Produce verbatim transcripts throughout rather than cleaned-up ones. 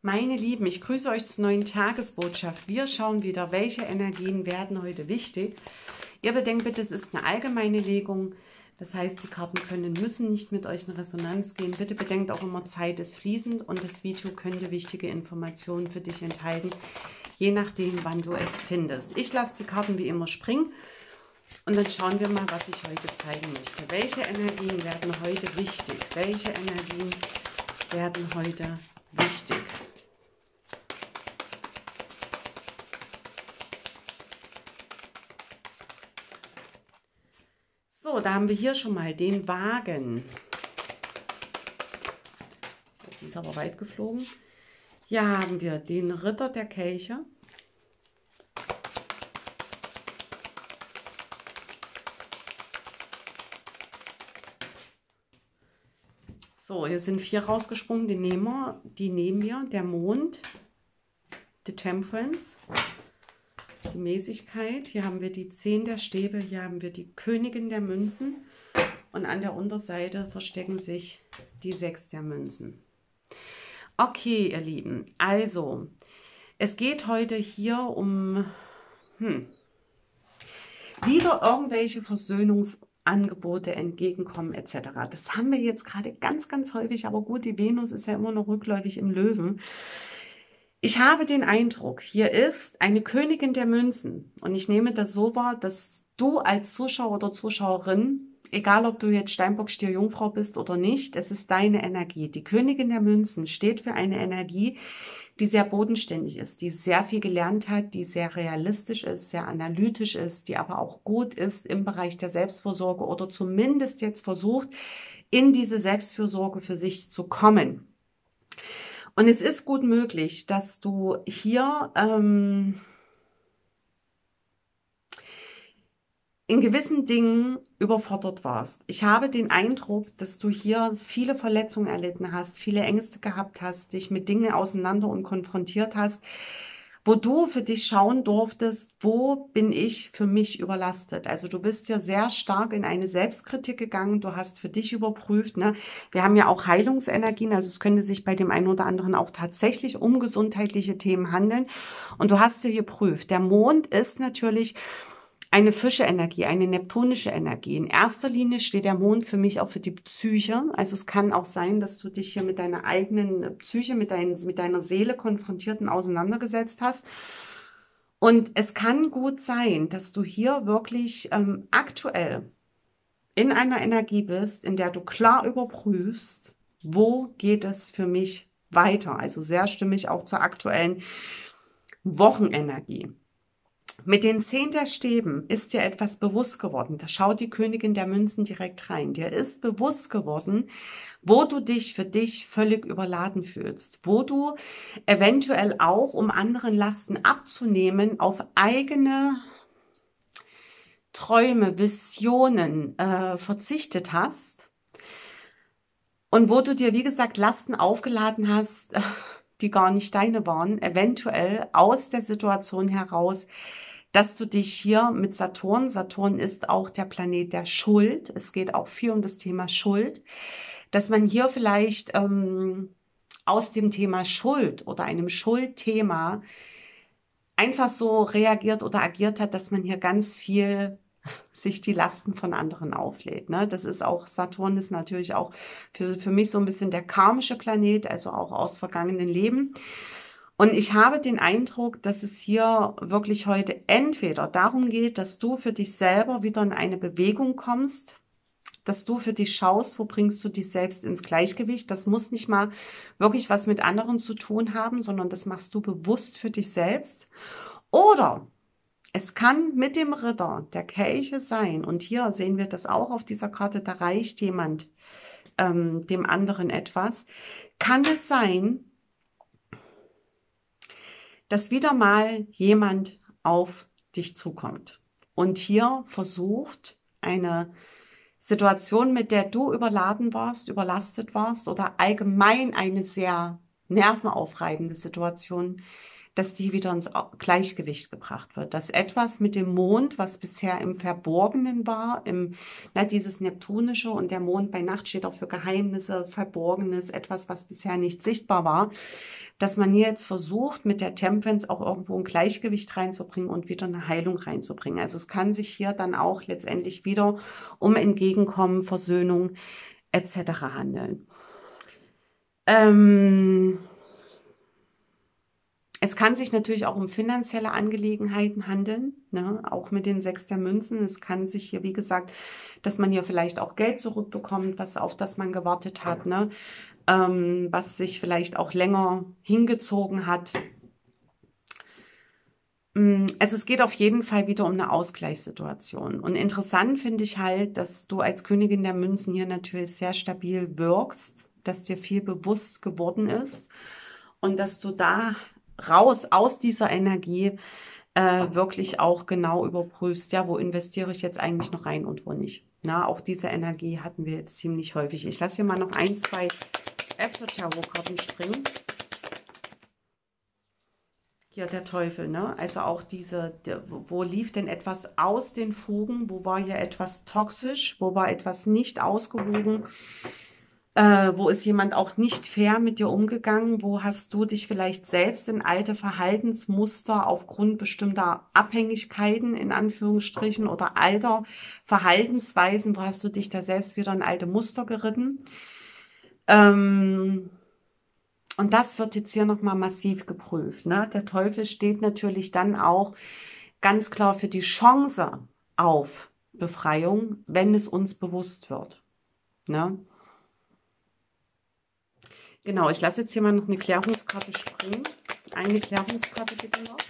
Meine Lieben, ich grüße euch zur neuen Tagesbotschaft. Wir schauen wieder, welche Energien werden heute wichtig. Ihr bedenkt bitte, es ist eine allgemeine Legung. Das heißt, die Karten können, müssen nicht mit euch in Resonanz gehen. Bitte bedenkt auch immer, Zeit ist fließend und das Video könnte wichtige Informationen für dich enthalten, je nachdem, wann du es findest. Ich lasse die Karten wie immer springen und dann schauen wir mal, was ich heute zeigen möchte. Welche Energien werden heute wichtig? Welche Energien werden heute wichtig? So, da haben wir hier schon mal den Wagen. Die ist aber weit geflogen. Hier haben wir den Ritter der Kelche. So, hier sind vier rausgesprungen, die nehmen wir, die nehmen wir. Der Mond, die Temperance, die Mäßigkeit. Hier haben wir die Zehn der Stäbe, hier haben wir die Königin der Münzen und an der Unterseite verstecken sich die Sechs der Münzen. Okay, ihr Lieben, also es geht heute hier um hm, wieder irgendwelche Versöhnungsangebote, Entgegenkommen et cetera. Das haben wir jetzt gerade ganz, ganz häufig, aber gut, die Venus ist ja immer noch rückläufig im Löwen. Ich habe den Eindruck, hier ist eine Königin der Münzen und ich nehme das so wahr, dass du als Zuschauer oder Zuschauerin, egal ob du jetzt Steinbock, Stier, Jungfrau bist oder nicht, es ist deine Energie. Die Königin der Münzen steht für eine Energie, die sehr bodenständig ist, die sehr viel gelernt hat, die sehr realistisch ist, sehr analytisch ist, die aber auch gut ist im Bereich der Selbstfürsorge oder zumindest jetzt versucht, in diese Selbstfürsorge für sich zu kommen. Und es ist gut möglich, dass du hier ähm, in gewissen Dingen überfordert warst. Ich habe den Eindruck, dass du hier viele Verletzungen erlitten hast, viele Ängste gehabt hast, dich mit Dingen auseinander und konfrontiert hast, wo du für dich schauen durftest, wo bin ich für mich überlastet. Also du bist ja sehr stark in eine Selbstkritik gegangen, du hast für dich überprüft, ne? Wir haben ja auch Heilungsenergien, also es könnte sich bei dem einen oder anderen auch tatsächlich um gesundheitliche Themen handeln und du hast sie geprüft. Der Mond ist natürlich eine Fische-Energie, eine neptunische Energie. In erster Linie steht der Mond für mich auch für die Psyche. Also es kann auch sein, dass du dich hier mit deiner eigenen Psyche, mit, dein, mit deiner Seele konfrontiert und auseinandergesetzt hast. Und es kann gut sein, dass du hier wirklich ähm, aktuell in einer Energie bist, in der du klar überprüfst, wo geht es für mich weiter. Also sehr stimmig auch zur aktuellen Wochenenergie. Mit den Zehn der Stäben ist dir etwas bewusst geworden. Da schaut die Königin der Münzen direkt rein. Dir ist bewusst geworden, wo du dich für dich völlig überladen fühlst. Wo du eventuell auch, um anderen Lasten abzunehmen, auf eigene Träume, Visionen äh, verzichtet hast. Und wo du dir, wie gesagt, Lasten aufgeladen hast, die gar nicht deine waren, eventuell aus der Situation heraus, dass du dich hier mit Saturn, Saturn ist auch der Planet der Schuld, es geht auch viel um das Thema Schuld, dass man hier vielleicht ähm, aus dem Thema Schuld oder einem Schuldthema einfach so reagiert oder agiert hat, dass man hier ganz viel sich die Lasten von anderen auflädt. Ne? Das ist auch, Saturn ist natürlich auch für, für mich so ein bisschen der karmische Planet, also auch aus vergangenen Leben. Und ich habe den Eindruck, dass es hier wirklich heute entweder darum geht, dass du für dich selber wieder in eine Bewegung kommst, dass du für dich schaust, wo bringst du dich selbst ins Gleichgewicht. Das muss nicht mal wirklich was mit anderen zu tun haben, sondern das machst du bewusst für dich selbst. Oder es kann mit dem Ritter der Kelche sein, und hier sehen wir das auch auf dieser Karte, da reicht jemand ähm, dem anderen etwas, kann es sein, dass wieder mal jemand auf dich zukommt und hier versucht, eine Situation, mit der du überladen warst, überlastet warst oder allgemein eine sehr nervenaufreibende Situation, dass die wieder ins Gleichgewicht gebracht wird. Dass etwas mit dem Mond, was bisher im Verborgenen war, im, na, dieses Neptunische, und der Mond bei Nacht steht auch für Geheimnisse, Verborgenes, etwas, was bisher nicht sichtbar war, dass man hier jetzt versucht, mit der Temperance auch irgendwo ein Gleichgewicht reinzubringen und wieder eine Heilung reinzubringen. Also es kann sich hier dann auch letztendlich wieder um Entgegenkommen, Versöhnung et cetera handeln. Ähm, es kann sich natürlich auch um finanzielle Angelegenheiten handeln, ne? Auch mit den Sechs der Münzen. Es kann sich hier, wie gesagt, dass man hier vielleicht auch Geld zurückbekommt, was auf das man gewartet hat, ne? Ähm, was sich vielleicht auch länger hingezogen hat. Also es geht auf jeden Fall wieder um eine Ausgleichssituation. Und interessant finde ich halt, dass du als Königin der Münzen hier natürlich sehr stabil wirkst, dass dir viel bewusst geworden ist und dass du da raus aus dieser Energie äh, wirklich auch genau überprüfst, ja, wo investiere ich jetzt eigentlich noch rein und wo nicht. Na, auch diese Energie hatten wir jetzt ziemlich häufig. Ich lasse hier mal noch ein, zwei After-Tarot-Karten springen. Hier der Teufel, ne? Also auch diese, der, wo lief denn etwas aus den Fugen? Wo war hier etwas toxisch? Wo war etwas nicht ausgewogen? Äh, wo ist jemand auch nicht fair mit dir umgegangen? Wo hast du dich vielleicht selbst in alte Verhaltensmuster aufgrund bestimmter Abhängigkeiten, in Anführungsstrichen, oder alter Verhaltensweisen, wo hast du dich da selbst wieder in alte Muster geritten? Ähm... Und das wird jetzt hier nochmal massiv geprüft. Ne? Der Teufel steht natürlich dann auch ganz klar für die Chance auf Befreiung, wenn es uns bewusst wird. Ne? Genau, ich lasse jetzt hier mal noch eine Klärungskarte springen. Eine Klärungskarte bitte noch.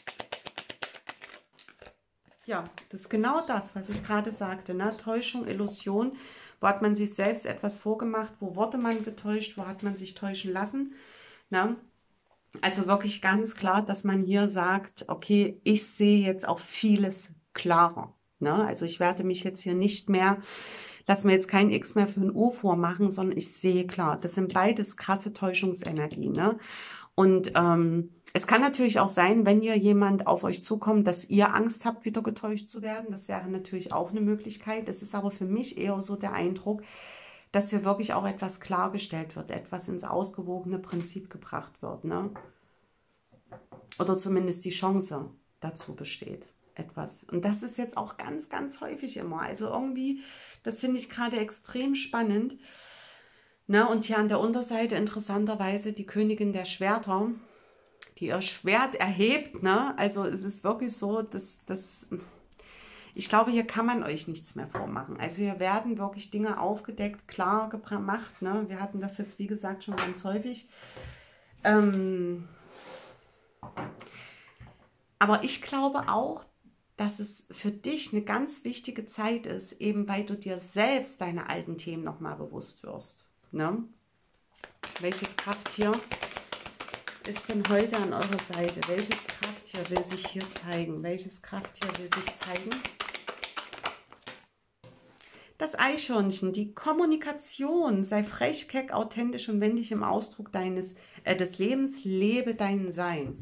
Ja, das ist genau das, was ich gerade sagte. Ne? Täuschung, Illusion. Wo hat man sich selbst etwas vorgemacht? Wo wurde man getäuscht? Wo hat man sich täuschen lassen? Na? Also wirklich ganz klar, dass man hier sagt, okay, ich sehe jetzt auch vieles klarer. Ne? Also ich werde mich jetzt hier nicht mehr, lass mir jetzt kein X mehr für ein U vormachen, sondern ich sehe klar. Das sind beides krasse Täuschungsenergien. Ne? Und ähm, es kann natürlich auch sein, wenn hier jemand auf euch zukommt, dass ihr Angst habt, wieder getäuscht zu werden. Das wäre natürlich auch eine Möglichkeit. Es ist aber für mich eher so der Eindruck, dass hier wirklich auch etwas klargestellt wird, etwas ins ausgewogene Prinzip gebracht wird. Ne? Oder zumindest die Chance dazu besteht. Etwas. Und das ist jetzt auch ganz, ganz häufig immer. Also irgendwie, das finde ich gerade extrem spannend. Ne? Und hier an der Unterseite interessanterweise die Königin der Schwerter, die ihr Schwert erhebt. Ne? Also es ist wirklich so, dass das... Ich glaube, hier kann man euch nichts mehr vormachen. Also hier werden wirklich Dinge aufgedeckt, klar gemacht. Ne? Wir hatten das jetzt, wie gesagt, schon ganz häufig. Ähm Aber ich glaube auch, dass es für dich eine ganz wichtige Zeit ist, eben weil du dir selbst deine alten Themen nochmal bewusst wirst. Ne? Welches Krafttier ist denn heute an eurer Seite? Welches Krafttier will sich hier zeigen? Welches Krafttier will sich zeigen? Das Eichhörnchen, die Kommunikation, sei frech, keck, authentisch und wendig im Ausdruck deines, äh, des Lebens, lebe dein Sein.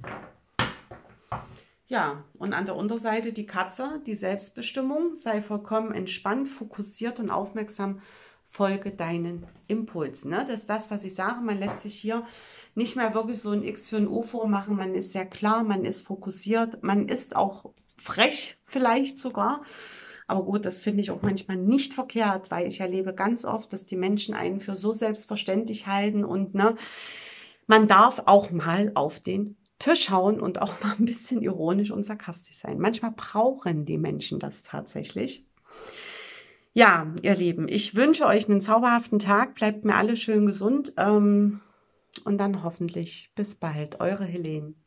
Ja, und an der Unterseite die Katze, die Selbstbestimmung, sei vollkommen entspannt, fokussiert und aufmerksam, folge deinen Impulsen. Ne? Das ist das, was ich sage, man lässt sich hier nicht mehr wirklich so ein X für ein U vormachen, man ist sehr klar, man ist fokussiert, man ist auch frech vielleicht sogar. Aber gut, das finde ich auch manchmal nicht verkehrt, weil ich erlebe ganz oft, dass die Menschen einen für so selbstverständlich halten und ne, man darf auch mal auf den Tisch hauen und auch mal ein bisschen ironisch und sarkastisch sein. Manchmal brauchen die Menschen das tatsächlich. Ja, ihr Lieben, ich wünsche euch einen zauberhaften Tag, bleibt mir alle schön gesund ähm, und dann hoffentlich bis bald. Eure Helene.